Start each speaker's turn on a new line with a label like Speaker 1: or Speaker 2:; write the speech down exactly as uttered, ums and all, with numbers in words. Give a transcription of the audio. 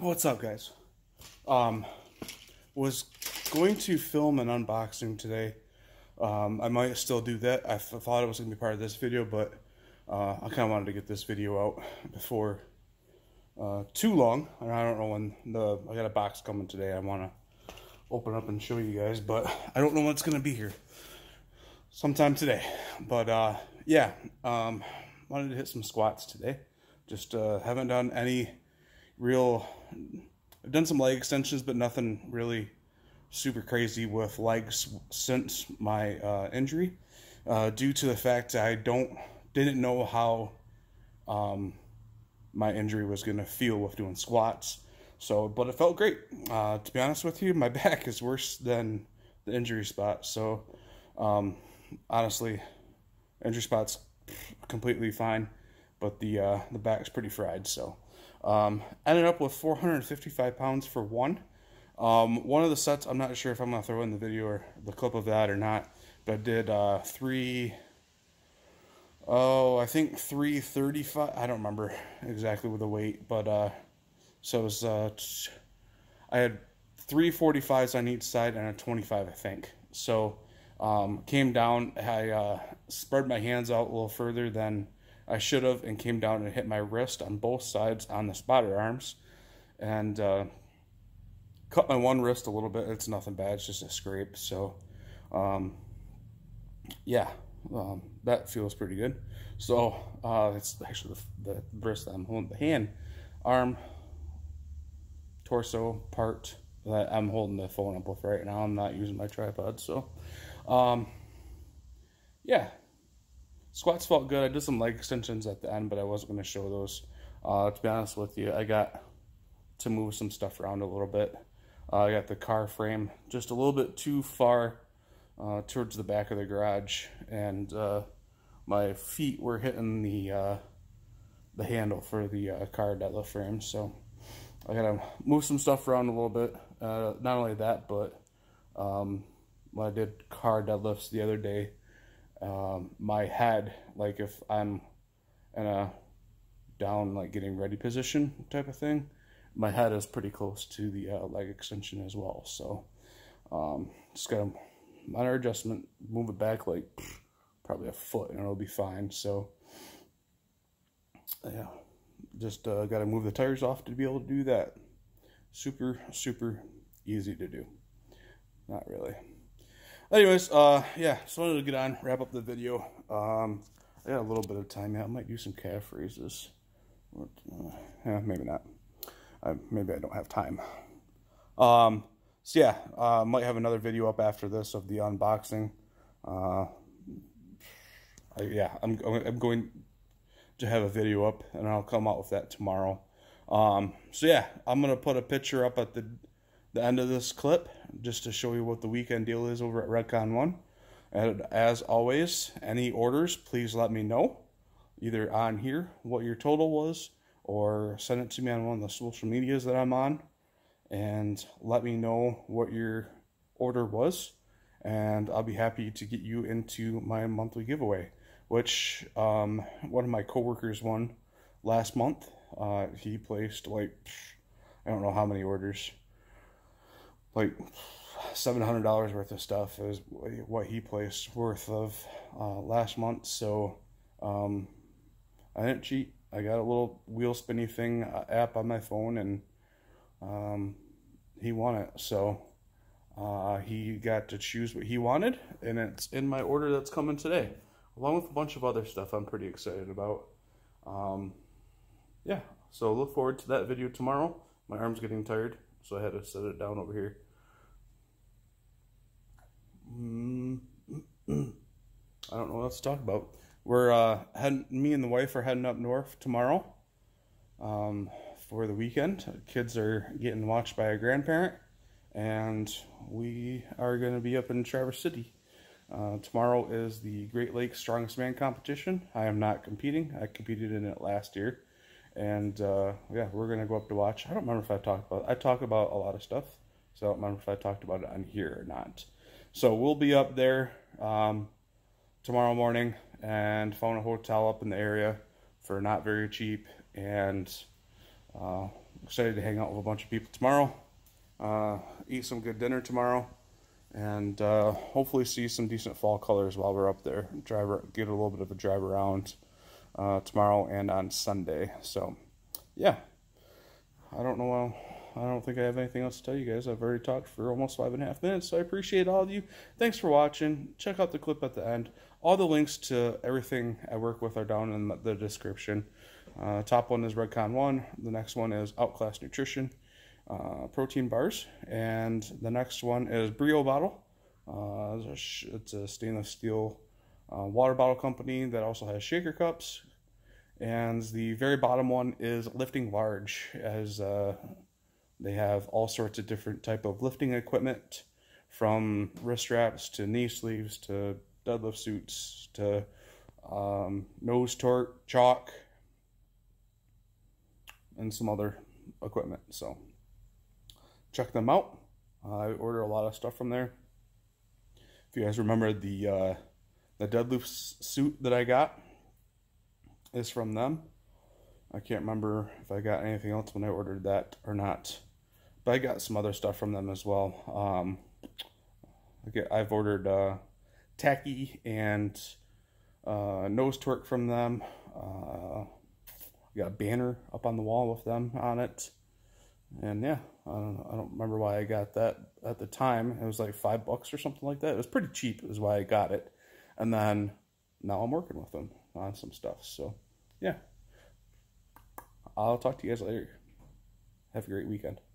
Speaker 1: What's up, guys? Um, was going to film an unboxing today. Um, I might still do that. I thought it was going to be part of this video, but uh, I kind of wanted to get this video out before uh, too long. And I don't know when the I got a box coming today. I want to open up and show you guys, but I don't know when it's going to be here. Sometime today. But uh, yeah, um, wanted to hit some squats today. Just uh, haven't done any real. I've done some leg extensions, but nothing really super crazy with legs since my uh, injury, uh, due to the fact that I don't didn't know how um, my injury was gonna feel with doing squats. So, but it felt great. Uh, to be honest with you, my back is worse than the injury spot. So, um, honestly, injury spot's completely fine, but the uh, the back's pretty fried. So. Um, ended up with four hundred fifty-five pounds for one. Um, one of the sets, I'm not sure if I'm going to throw in the video or the clip of that or not, but I did uh, three, oh, I think three thirty-five, I don't remember exactly with the weight, but uh, so it was, uh, I had three forty-fives on each side and a twenty-five, I think. So um, came down, I uh, spread my hands out a little further than I should have, and came down and hit my wrist on both sides on the spotter arms, and uh, cut my one wrist a little bit. It's nothing bad, it's just a scrape. So um, yeah, um, that feels pretty good. So uh, it's actually the, the wrist that I'm holding, the hand, arm, torso part that I'm holding the phone up with right now. I'm not using my tripod. So um, yeah. Squats felt good. I did some leg extensions at the end, but I wasn't going to show those. Uh, to be honest with you, I got to move some stuff around a little bit. Uh, I got the car frame just a little bit too far uh, towards the back of the garage, and uh, my feet were hitting the uh, the handle for the uh, car deadlift frame. So I got to move some stuff around a little bit. Uh, not only that, but um, when I did car deadlifts the other day, Um, my head, like if I'm in a down, like getting ready position type of thing, my head is pretty close to the uh, leg extension as well. So um, just got a minor adjustment, move it back like probably a foot, and it'll be fine. So yeah, just uh, got to move the tires off to be able to do that. Super, super easy to do. Not really. Anyways, uh, yeah, just wanted to get on, wrap up the video. Um, I got a little bit of time. Yeah, I might do some calf raises. Or, uh, yeah, maybe not. Uh, maybe I don't have time. Um, so yeah, uh, might have another video up after this of the unboxing. Uh, I, yeah, I'm, I'm going to have a video up, and I'll come out with that tomorrow. Um, so yeah, I'm going to put a picture up at the the end of this clip just to show you what the weekend deal is over at Redcon one. And as always, any orders, please let me know either on here what your total was, or send it to me on one of the social medias that I'm on, and let me know what your order was, and I'll be happy to get you into my monthly giveaway, which um, one of my coworkers won last month. Uh, he placed like, I don't know how many orders, like seven hundred dollars worth of stuff is what he placed worth of uh, last month. So um, I didn't cheat. I got a little wheel spinny thing uh, app on my phone, and um, he won it. So uh, he got to choose what he wanted, and it's in my order that's coming today, along with a bunch of other stuff I'm pretty excited about. Um, yeah, so look forward to that video tomorrow. My arm's getting tired, so I had to set it down over here. Mm, I don't know what else to talk about. We're uh, heading, me and the wife are heading up north tomorrow um, for the weekend. The kids are getting watched by a grandparent, and we are going to be up in Traverse City. Uh, tomorrow is the Great Lakes Strongest Man competition. I am not competing. I competed in it last year, and uh, yeah, we're going to go up to watch. I don't remember if I talked about it. I talk about a lot of stuff, so I don't remember if I talked about it on here or not. So we'll be up there um, tomorrow morning, and found a hotel up in the area for not very cheap, and uh, excited to hang out with a bunch of people tomorrow, uh, eat some good dinner tomorrow, and uh, hopefully see some decent fall colors while we're up there. Drive, get a little bit of a drive around uh, tomorrow and on Sunday. So, yeah, I don't know. I don't think I have anything else to tell you guys. I've already talked for almost five and a half minutes, so I appreciate all of you. Thanks for watching. Check out the clip at the end. All the links to everything I work with are down in the description. Uh, top one is Redcon one. The next one is Outclass Nutrition, uh, protein bars. And the next one is Brio Bottle. Uh, it's, a it's a stainless steel uh, water bottle company that also has shaker cups. And the very bottom one is Lifting Large, as uh, they have all sorts of different type of lifting equipment, from wrist straps to knee sleeves to deadlift suits to um, nose torque, chalk, and some other equipment. So check them out. Uh, I order a lot of stuff from there. If you guys remember, the uh, the deadlift suit that I got is from them. I can't remember if I got anything else when I ordered that or not, but I got some other stuff from them as well. Um, I get, I've ordered uh, tacky and uh, nose torque from them. Uh, I got a banner up on the wall with them on it, and yeah, I don't, I don't remember why I got that at the time. It was like five bucks or something like that. It was pretty cheap, is why I got it, and then now I'm working with them on some stuff. So yeah, I'll talk to you guys later. Have a great weekend.